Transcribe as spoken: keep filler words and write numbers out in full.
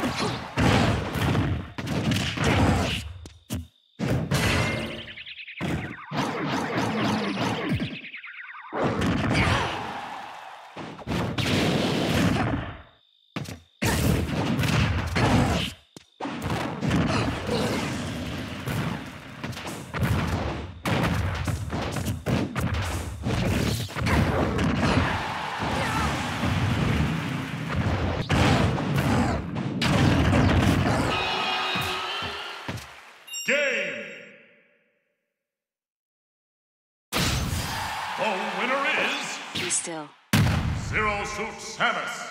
Game! The winner is... Be still. Zero Suit Samus.